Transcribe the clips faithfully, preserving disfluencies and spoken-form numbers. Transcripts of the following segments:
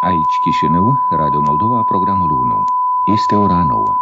Aici Chișinău, Radio Moldova, programul unu. Este ora nouă.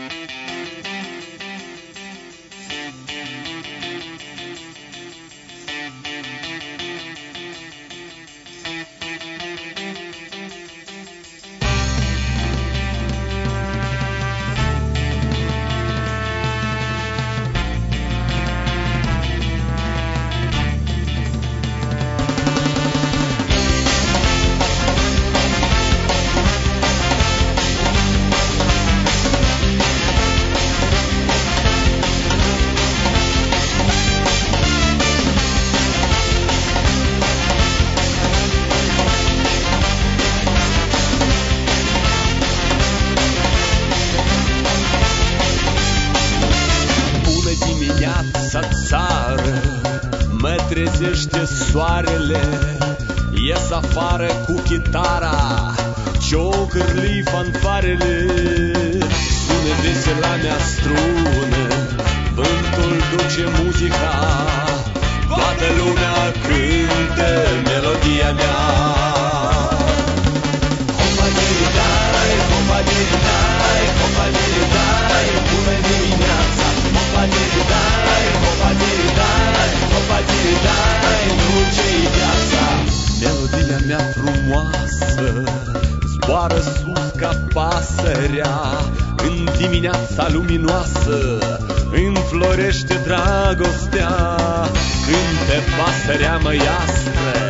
Trezește soarele, ies afară cu chitara, ciocârli fanfarele, sună vesela mea strună, vântul duce muzica, toată lumea cântă melodia mea. Hopa-diri-dai, hopa-diri-dai, hopa-diri-dai, bună dimineața! Hopa-diri-dai, hopa-diri-dai, hopa-diri-dai, dulce-i viața. Melodia mea frumoasă zboară sus ca pasărea, în dimineața luminoasă înflorește dragostea. Cântă pasărea măiastră,